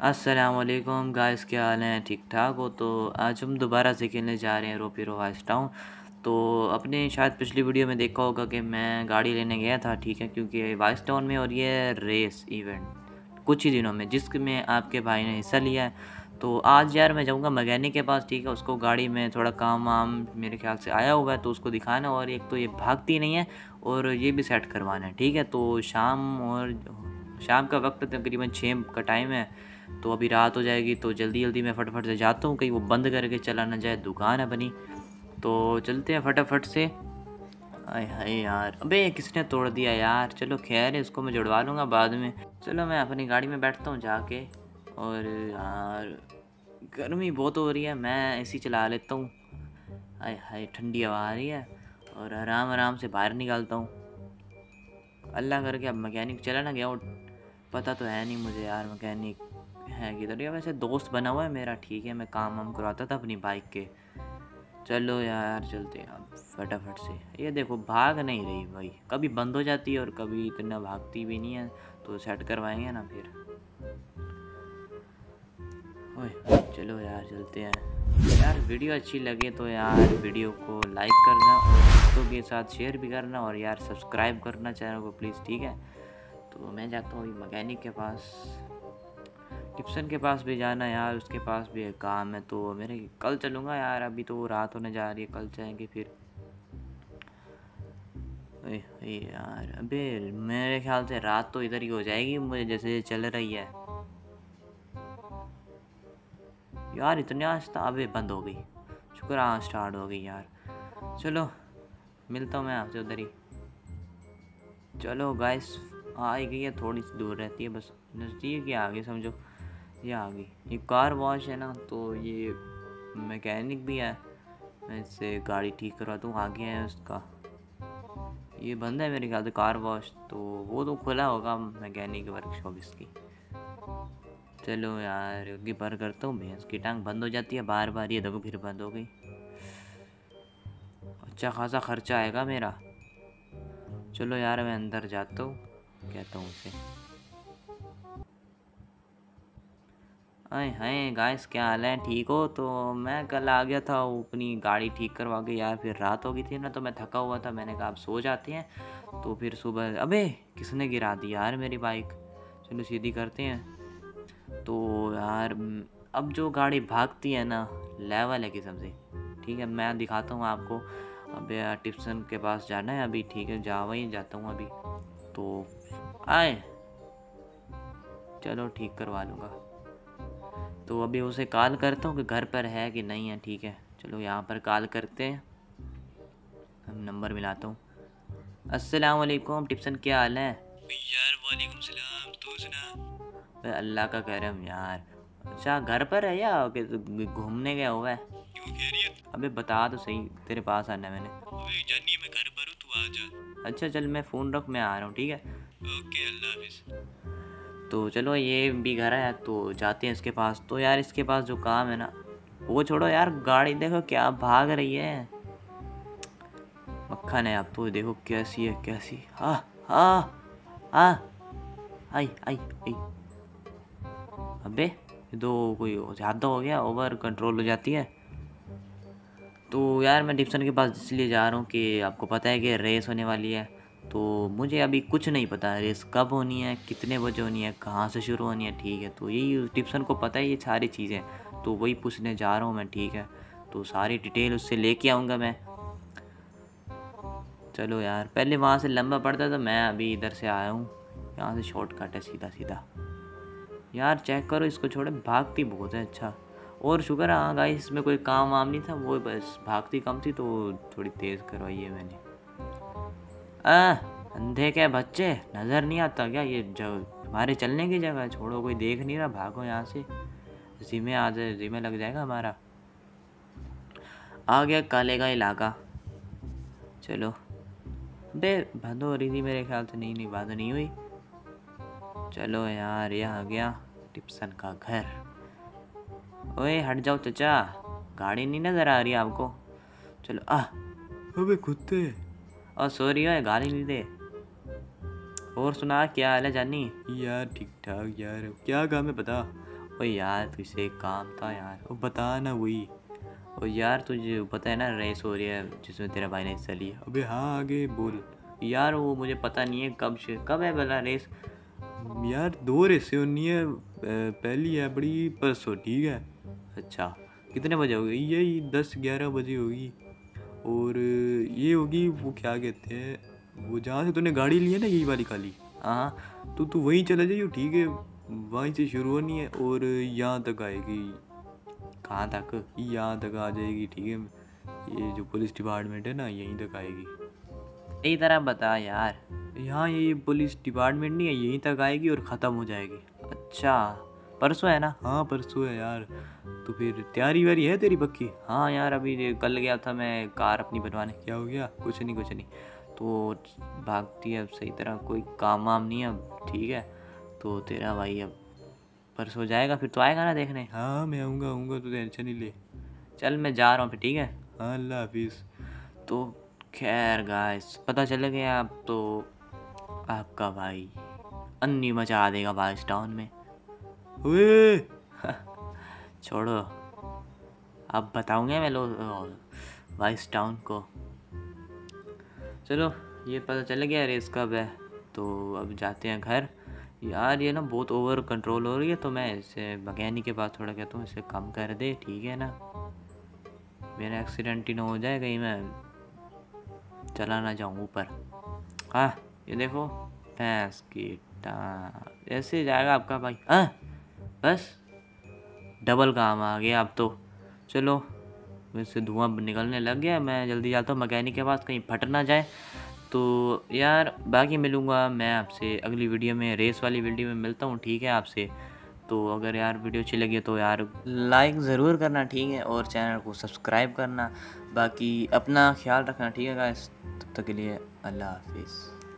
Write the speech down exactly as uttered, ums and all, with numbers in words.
अस्सलामुअलैकुम गाइस, क्या हाल हैं? ठीक ठाक हो? तो आज हम दोबारा से खेलने जा रहे हैं रोपीरो वाइस टाउन। तो आपने शायद पिछली वीडियो में देखा होगा कि मैं गाड़ी लेने गया था, ठीक है, क्योंकि वाइस टाउन में और ये रेस इवेंट कुछ ही दिनों में जिसमें आपके भाई ने हिस्सा लिया है। तो आज यार मैं जाऊंगा मैकेनिक के पास, ठीक है, उसको गाड़ी में थोड़ा काम वाम मेरे ख्याल से आया हुआ है तो उसको दिखाना, और एक तो ये भागती नहीं है और ये भी सेट करवाना है, ठीक है। तो शाम और शाम का वक्त तकरीबन छः का टाइम है, तो अभी रात हो जाएगी, तो जल्दी जल्दी मैं फटाफट से जाता हूँ, कहीं वो बंद करके चला ना जाए, दुकान है बनी। तो चलते हैं फटाफट से। आय हाय यार, अबे किसने तोड़ दिया यार। चलो खैर है, इसको मैं जुड़वा लूँगा बाद में। चलो मैं अपनी गाड़ी में बैठता हूँ जाके। और यार गर्मी बहुत हो रही है, मैं एसी चला लेता हूँ। हाय हाय ठंडी हवा आ रही है और आराम आराम से बाहर निकालता हूँ। अल्लाह करके अब मैकेनिक चला ना गया हो, पता तो है नहीं मुझे यार मैकेनिक है किधर। या वैसे दोस्त बना हुआ है मेरा, ठीक है, मैं काम वाम करवाता था अपनी बाइक के। चलो यार चलते हैं अब फटाफट से। ये देखो भाग नहीं रही भाई, कभी बंद हो जाती है और कभी इतना भागती भी नहीं है। तो सेट करवाएंगे ना फिर। ओए चलो यार चलते हैं। यार वीडियो अच्छी लगे तो यार वीडियो को लाइक करना और दोस्तों के साथ शेयर भी करना, और यार सब्सक्राइब करना चैनल को प्लीज़, ठीक है। तो मैं जाता हूँ मैकेनिक के पास, टिप्सन के पास भी जाना है यार, उसके पास भी एक काम है। तो मेरे कल चलूँगा यार, अभी तो रात होने जा रही है, कल जाएंगे फिर। ओए ओए यार, अबे मेरे ख्याल से रात तो इधर ही हो जाएगी मुझे जैसे चल रही है यार। इतने आस्ता, अबे बंद हो गई, शुक्र हाँ स्टार्ट हो गई यार। चलो मिलता हूँ मैं आपसे उधर ही। चलो गाइस आ ही गई है, थोड़ी सी दूर रहती है बस, नज़दीक ही आ गई समझो। ये आ गई, ये कार वॉश है ना, तो ये मैकेनिक भी है, मैं इससे गाड़ी ठीक करवा दूँ। आगे है उसका, ये बंद है मेरे ख्याल से कार वॉश, तो वो तो खुला होगा मैकेनिक वर्कशॉप इसकी। चलो यार आगे पर करता हूँ, भैंस की टांग बंद हो जाती है बार बार, ये देखो फिर बंद हो गई। अच्छा खासा खर्चा आएगा मेरा। चलो यार मैं अंदर जाता हूँ, कहता हूँ उसे। अरे हाय गाइस, क्या हाल है? ठीक हो? तो मैं कल आ गया था वो अपनी गाड़ी ठीक करवा के यार, फिर रात हो गई थी ना, तो मैं थका हुआ था, मैंने कहा आप सो जाते हैं। तो फिर सुबह, अबे किसने गिरा दी यार मेरी बाइक। चलो सीधी करते हैं। तो यार म, अब जो गाड़ी भागती है ना, लेवल है किस्म से, ठीक है, मैं दिखाता हूँ आपको। अब यार टिप्सन के पास जाना है अभी, ठीक है, जा वहीं जाता हूँ अभी। तो आए, चलो ठीक करवा लूँगा। तो अभी उसे कॉल करता हूँ कि घर पर है कि नहीं है, ठीक है। चलो यहाँ पर कॉल करते हैं, हम नंबर मिलाता हूँ। अस्सलाम वालेकुम टिप्सन, क्या हाल है? यार वालेकुम सलाम, तू सुना? अबे अल्लाह का करम यार। अच्छा घर पर है या कि घूमने गया हुआ है? क्यों खैरियत? अबे बता तो सही, तेरे पास आना है मैंने। अबे जानी मैं घर पर हूँ, तू आ जा। अच्छा चल मैं फ़ोन रख, मैं आ रहा हूँ, ठीक है। ओके अल्लाह हाफिज। तो चलो ये भी घर है तो जाते हैं इसके पास। तो यार इसके पास जो काम है ना, वो छोड़ो यार, गाड़ी देखो क्या भाग रही है, मक्खन है। अब तो देखो कैसी है, कैसी, हाँ हाँ हाँ, आई आई आई। अबे ये तो कोई ज़्यादा हो गया, ओवर कंट्रोल हो जाती है। तो यार मैं डिप्सन के पास इसलिए जा रहा हूँ कि आपको पता है कि रेस होने वाली है। तो मुझे अभी कुछ नहीं पता रेस कब होनी है, कितने बजे होनी है, कहाँ से शुरू होनी है, ठीक है। तो यही डिप्सन को पता है ये सारी चीज़ें, तो वही पूछने जा रहा हूँ मैं, ठीक है। तो सारी डिटेल उससे लेके आऊँगा मैं। चलो यार पहले वहाँ से लंबा पड़ता था, मैं अभी इधर से आया हूँ, यहाँ से शॉर्टकट है सीधा सीधा। यार चेक करो इसको, छोड़े भागती बहुत है। अच्छा और शुक्र है हाँ गाइस, इसमें कोई काम वाम नहीं था, वो बस भागती कम थी तो थोड़ी तेज़ करवाई है मैंने। आ अंधे क्या बच्चे, नज़र नहीं आता क्या ये जो हमारे चलने की जगह है? छोड़ो कोई देख नहीं रहा, भागो यहाँ से, जिम्मे आ जाए, जिम्मे लग जाएगा हमारा। आ गया काले का इलाका। चलो बे बंद हो रही थी मेरे ख्याल से, नहीं नहीं बंद नहीं हुई। चलो यार ये आ गया टिप्सन का घर। ओए हट जाओ चचा, गाड़ी नहीं नज़र आ रही आपको? चलो आ, अबे कुत्ते। और सॉरी ओए गाली नहीं दे। और सुना क्या हाल है जानी? यार ठीक ठाक यार, क्या काम है बता। ओ यार तुझसे एक काम था यार। ओ बता ना वही। ओ यार तुझे पता है ना रेस हो रही है जिसमें तेरा भाई ने हिस्सा लिया। अबे हाँ आगे बोल। यार वो मुझे पता नहीं है कब से कब है भला रेस। यार दो रेसें होनी है, पहली है बड़ी परसों, ठीक है। अच्छा कितने बजे होगी। यही दस ग्यारह बजे होगी। और ये होगी वो क्या कहते हैं, वो जहाँ से तूने गाड़ी ली है ना, यही वाली खाली। हाँ तो तू वहीं चला जाइयो, ठीक है। वहीं से शुरू होनी है और यहाँ तक आएगी। कहाँ तक। यहाँ तक आ जाएगी, ठीक है। ये जो पुलिस डिपार्टमेंट है ना, यहीं तक आएगी। सही तरह बता यार। यहाँ ये पुलिस डिपार्टमेंट नहीं है, यहीं तक आएगी और ख़त्म हो जाएगी। अच्छा परसों है ना। हाँ परसों है यार। तो फिर तैयारी वारी है तेरी पक्की। हाँ यार अभी कल गया था मैं कार अपनी बनवाने। क्या हो गया। कुछ नहीं कुछ नहीं। तो भागती है अब सही तरह, कोई काम वाम नहीं है अब, ठीक है। तो तेरा भाई अब परसों जाएगा, फिर तो आएगा ना देखने। हाँ मैं आऊँगा आऊँगा, तो टेंशन नहीं ले। चल मैं जा रहा हूँ फिर, ठीक है। हाँ अल्लाह हाफिज़। तो खैर गाइस पता चल गया अब तो आपका भाई अन्नी मचा देगा वाइस टाउन में। ओए छोड़ो अब बताऊंगा मैं लोग वाइस टाउन को। चलो ये पता चल गया रेस कब है, तो अब जाते हैं घर। यार ये ना बहुत ओवर कंट्रोल हो रही है, तो मैं इसे मैकेनिक के पास थोड़ा कहता हूँ इसे कम कर दे, ठीक है ना। मेरा एक्सीडेंट ही ना हो जाए, कहीं मैं चला ना जाऊँ ऊपर। हाँ ये देखो भैंस की टांग, ऐसे जाएगा आपका भाई। हाँ बस डबल काम आ गया अब तो। चलो वैसे धुआं निकलने लग गया, मैं जल्दी जाता हूँ मैकेनिक के पास, कहीं फट ना जाए। तो यार बाकी मिलूँगा मैं आपसे अगली वीडियो में, रेस वाली वीडियो में मिलता हूँ, ठीक है आपसे। तो अगर यार वीडियो अच्छी लगी तो यार लाइक ज़रूर करना, ठीक है, और चैनल को सब्सक्राइब करना। बाकी अपना ख्याल रखना, ठीक है गाइस। तब तक के लिए अल्लाह हाफिज़।